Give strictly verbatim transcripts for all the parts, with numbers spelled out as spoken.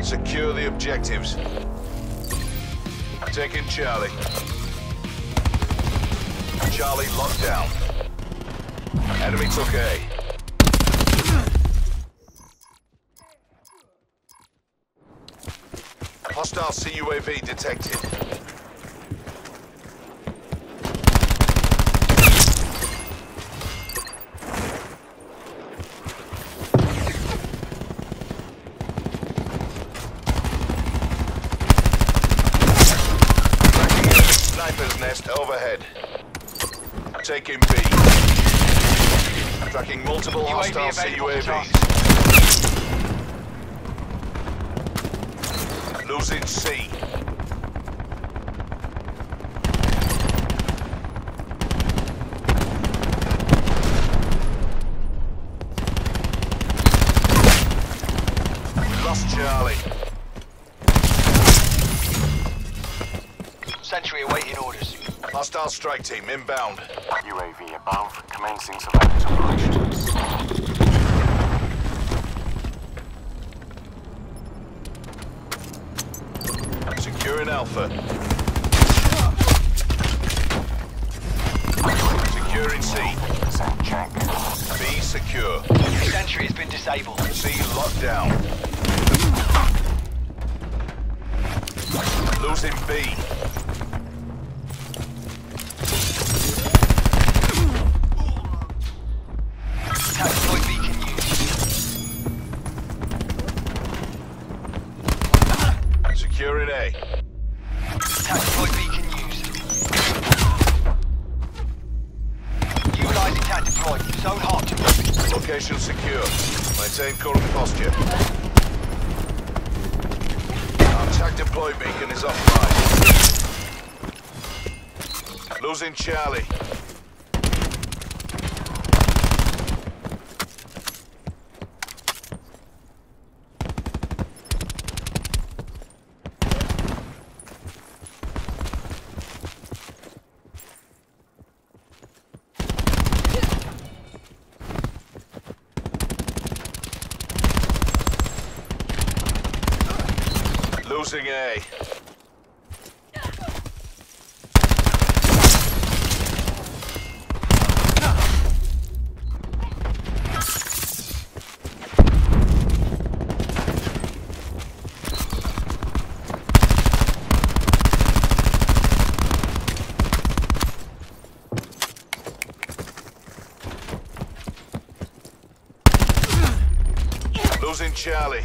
Secure the objectives. Taking Charlie. Charlie locked down. Enemy took A. Hostile C U A V detected. Sniper's nest overhead. Taking B. Tracking multiple U A V hostile C U A available Vs. for Losing C. We lost Charlie. Sentry awaiting orders. Hostile strike team inbound. U A V above, commencing surveillance operations. Securing Alpha. Securing C. Percent check. B secure. Sentry has been disabled. C locked down. Losing B. Tactical beacon used. Securing A. Tactical beacon used. Utilizing cat deployed. Zone hot. Location secure. Maintain current posture. Our attack deploy beacon is offline. Losing Charlie. Losing A. Losing Charlie.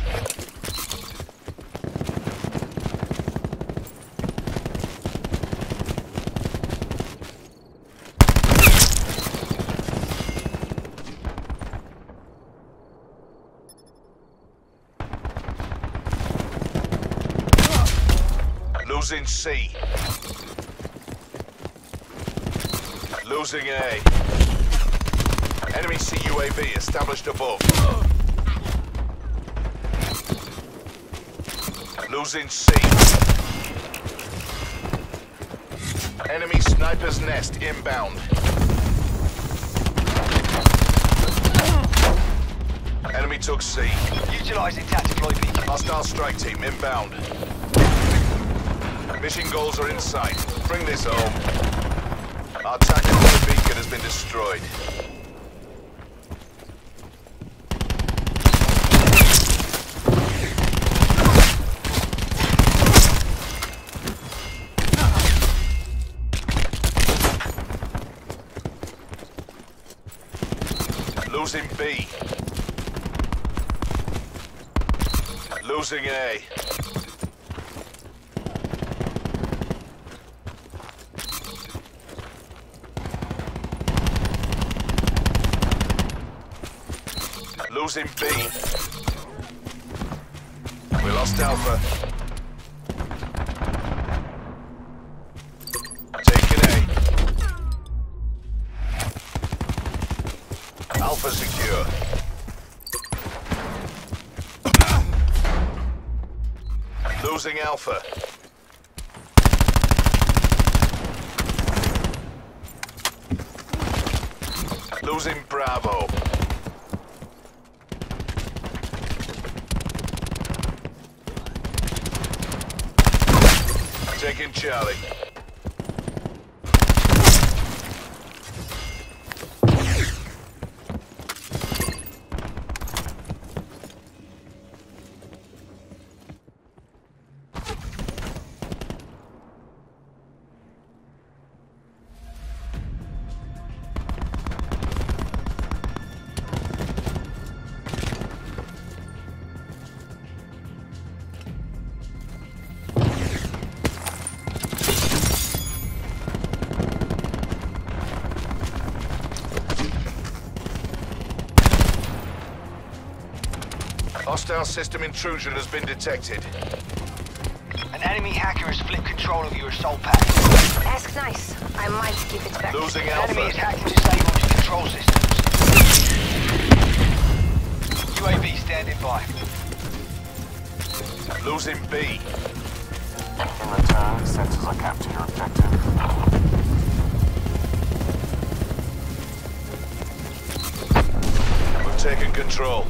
Losing C. Losing A. Enemy C U A V established above. Losing C. Enemy sniper's nest inbound. Enemy took C. Utilizing tactical beacon. Hostile strike team inbound. Mission goals are in sight. Bring this home. Our tactical beacon has been destroyed. Losing B. Losing A. Losing B. We lost Alpha. Taking A. Alpha secure. Losing Alpha. Losing Bravo. Taking Charlie. Hostile system intrusion has been detected. An enemy hacker has flipped control of your assault pack. Ask nice. I might give it back. Losing An enemy is Alpha. hacking disabled your control systems. U A V standing by. Losing B. In return, sensors are capture your objective. We've taken control.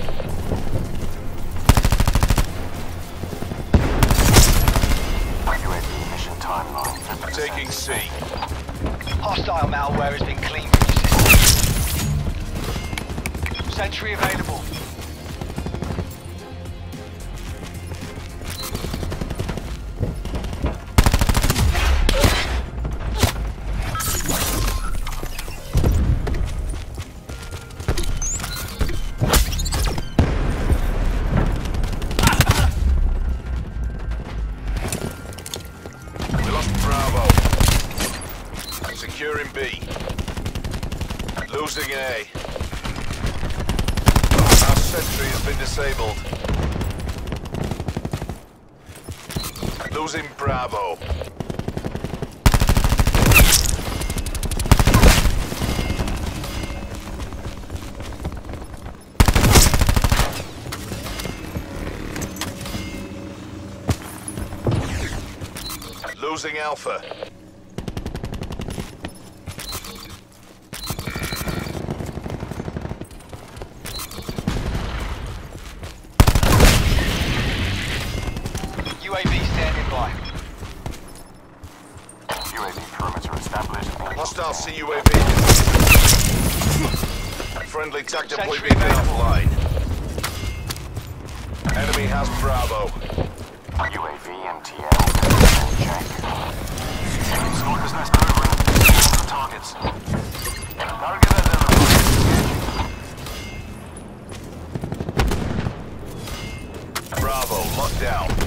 U A V mission timeline fifty percent. Taking C. Hostile malware has been cleaned from your system. Sentry available. Bravo. Securing B. Losing A. Our sentry has been disabled. Losing Bravo. Losing Alpha. U A V standing by. U A V perimeter established. Hostile C U A V. Friendly tactical Sentry beacon available. offline. Enemy has Bravo. U A V and T L. Check. Sniper's nest over. Targets. Target Bravo, locked down.